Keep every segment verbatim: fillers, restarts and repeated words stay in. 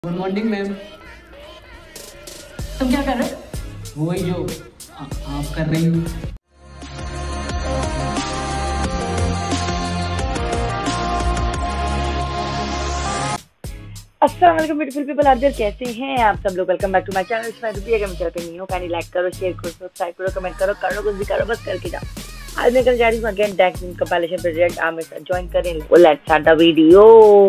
Good morning ma'am. तुम क्या कर रहे हो? वही जो आ, आप कर रही हो। अस्सलाम वालेकुम ब्यूटीफुल पीपल आउट देयर, कैसे हैं आप सब लोग? Welcome back to my channel. इसमें रुपये अगर मेरे पे नहीं हो काइंडली लाइक करो, शेयर करो, सब्सक्राइब करो, कमेंट करो, करो कुछ भी करो, बस करके जाओ। आज मैं कल जा रही हूँ again decks in compilation project. आप मेरे साथ ज्वाइन करें। Let's start the video.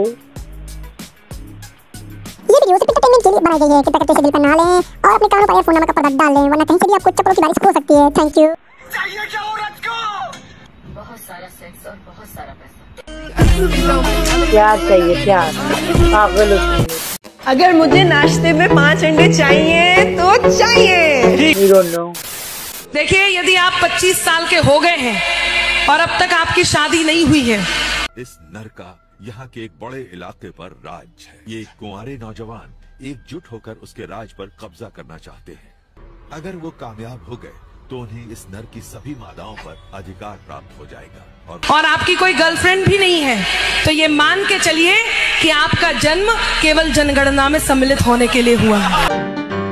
ये वीडियो सिर्फ एंटरटेनमेंट के लिए बनाई गई है। कृपया करके इसे दिल पर ना लें और अपने कानों पर एयरफोन नमक का प्रोडक्ट डाल लें, वरना कहीं से भी आपको चप्पलों की बारिश हो सकती है। Thank you. चाहिए क्या औरत को? बहुत सारा सेक्स और बहुत सारा पैसा। क्या चाहिए? क्या पागल हो? अगर मुझे नाश्ते में पांच अंडे चाहिए तो चाहिए। You don't know. देखिए, यदि आप पच्चीस साल के हो गए हैं और अब तक आपकी शादी नहीं हुई है, इस नर का यहाँ के एक बड़े इलाके पर राज है। ये कुंवारे नौजवान एकजुट होकर उसके राज पर कब्जा करना चाहते हैं। अगर वो कामयाब हो गए तो उन्हें इस नर की सभी मादाओं पर अधिकार प्राप्त हो जाएगा। और, और आपकी कोई गर्लफ्रेंड भी नहीं है, तो ये मान के चलिए कि आपका जन्म केवल जनगणना में सम्मिलित होने के लिए हुआ है।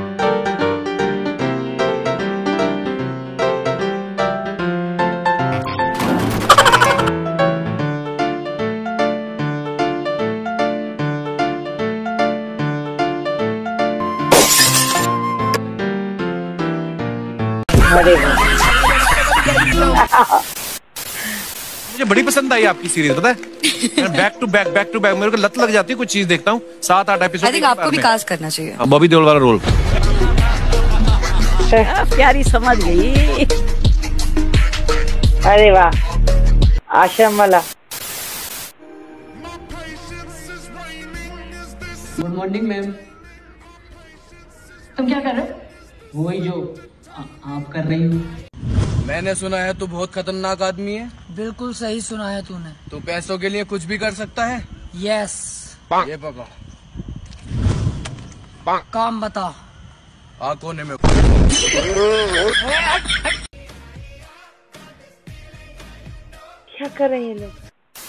मुझे बड़ी पसंद आई आपकी सीरीज, पता है? Back to back back to back मेरे को लत लग जाती है। कुछ चीज देखता हूँ, सात आठ एपिसोड। आई थिंक आपको भी कास्ट करना चाहिए। बॉबी देओल वाला रोल। प्यारी समझ गई। अरे वाह, आश्रम वाला। Good morning ma'am. तुम क्या कर रहे हो? वही जो आ, आप कर रही हो। मैंने सुना है तू बहुत खतरनाक आदमी है। बिल्कुल सही सुना है तूने। तू पैसों के लिए कुछ भी कर सकता है। यस। ये पका काम बता। आ कोने में। क्या कर रहे हैं ये लोग?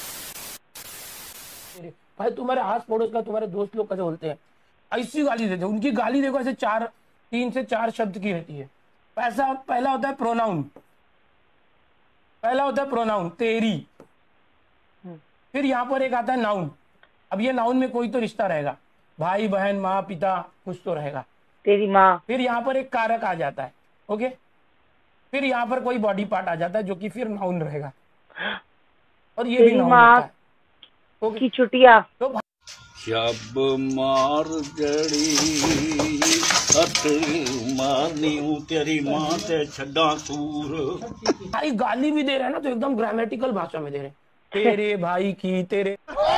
भाई तुम्हारे आस पड़ोस का तुम्हारे दोस्त लोग कैसे बोलते हैं, ऐसी गाली देते हैं। उनकी गाली देखो, ऐसे चार तीन से चार शब्द की रहती है। पैसा पहला होता है प्रोनाउन, पहला होता है प्रोनाउन तेरी, फिर यहाँ पर एक आता है नाउन। अब ये नाउन में कोई तो रिश्ता रहेगा, भाई बहन माँ पिता कुछ तो रहेगा। तेरी माँ। फिर यहाँ पर एक कारक आ जाता है, ओके। फिर यहाँ पर कोई बॉडी पार्ट आ जाता है जो कि फिर नाउन रहेगा, और ये भी नाउन होता है, ओके। की छुट्टियाँ तो जब मार जड़ी मारनी हूँ तेरी माँ से छड्डा सूर। भाई गाली भी दे रहे हैं ना, तो एकदम ग्रामेटिकल भाषा में दे रहे हैं। तेरे भाई की, तेरे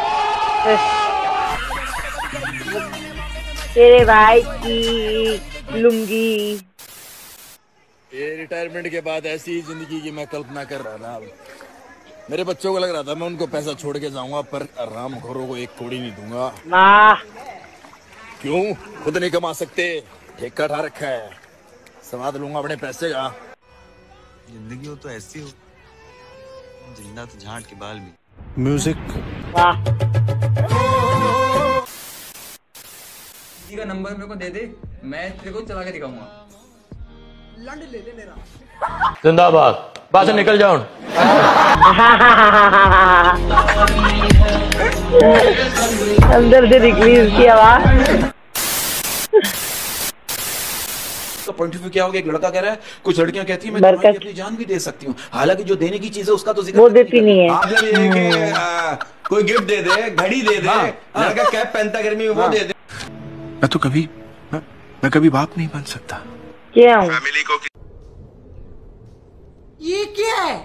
तेरे भाई की लुंगी। ये रिटायरमेंट के बाद ऐसी जिंदगी की मैं कल्पना कर रहा था। मेरे बच्चों को लग रहा था मैं उनको पैसा छोड़ के जाऊंगा, पर रामखोरों को एक कौड़ी नहीं दूंगा। वाह। क्यों? खुद नहीं कमा सकते, ठेका उठा रखा है, स्वाद लूंगा अपने पैसे का। जिंदगी हो तो ऐसी हो, जिंदा तो झांट के बाल भी। म्यूजिक। वाह। किसी का नंबर मेरे को दे दे, मैं तेरे को चला के दिखाऊंगा। जिंदाबाद, बाहर से निकल जाओ। अंदर से निकली उसकी आवाज। तो पॉइंट ऑफ व्यू क्या होगा? एक लड़का कह रहा है, कुछ लड़कियां कहती हैं मैं तुम्हारी अपनी जान भी दे सकती हूँ, हालांकि जो देने की चीज है उसका तो जिक्र वो देती नहीं है। आप जब ये कि, आ, कोई गिफ्ट दे दे, घड़ी दे दे, हाँ, लड़का कैप पहनता गर्मी में, हाँ, वो दे दे। मैं तो कभी मैं, मैं कभी बाप नहीं बन सकता। क्या? फैमिली को ये क्या है?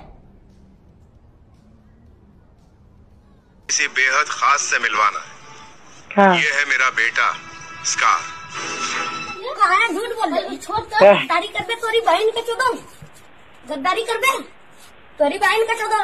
किसी बेहद खास से मिलवाना है। हाँ। ये है मेरा बेटा स्कार। झूठ बोल रही, छोड़ कर गद्दारी कर बे, तोरी बहन के चोदो गद्दारी कर बे, तोरी बहन का चोदो।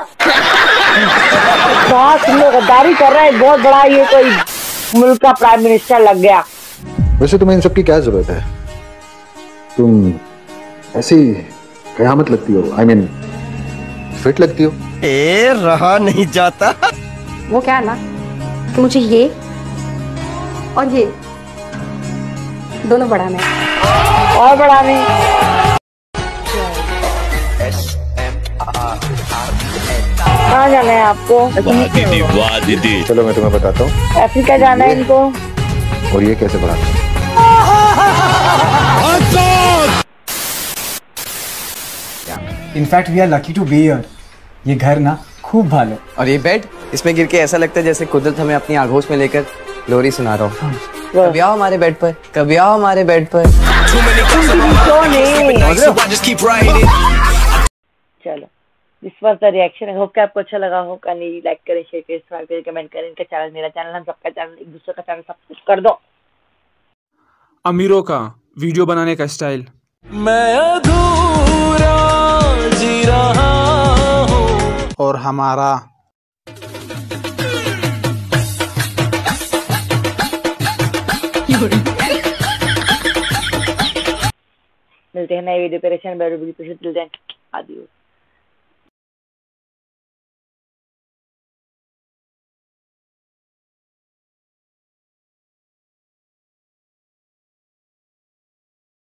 तुम लोग गद्दारी कर रहे हैं, बहुत बड़ा ये कोई मुल्क का प्राइम मिनिस्टर लग गया। वैसे तुम्हें इन सब की क्या जरूरत है? तुम ऐसी कयामत लगती हो, आई मीन फिट लगती हो। ए रहा नहीं जाता। वो क्या है ना कि मुझे ये और ये दोनों बढ़ाने और बढ़ाने। कहाँ जाना है आपको? दीदी वाह दीदी। चलो मैं तुम्हें बताता हूँ। अफ्रीका जाना है इनको। और ये कैसे बढ़ाते हैं? In fact we are lucky to be here. ये घर ना खूब भालो। और ये बेड, इसमें गिर के ऐसा लगता है जैसे कुदरत हमें अपनी आगोश में लेकर लोरी सुना रहा हूँ। कभी आओ हमारे बेड पर, कभी आओ हमारे बेड पर। चलो, this was the reaction. I hope कि आपको अच्छा लगा हो। कहीं लाइक करें, शेयर करें, सब्सक्राइब करें, कमेंट करें। इनका चैनल, मेरा चैनल, हम सबका चैनल, एक दूसरे का चैनल, सब कुछ कर दो। अमीरों का वीडियो बनाने का स्टाइल। मैं अधूरा जी रहा हूँ और हमारा मिलते हैं नए वीडियो पे। रेशन बैरू भी आदियो।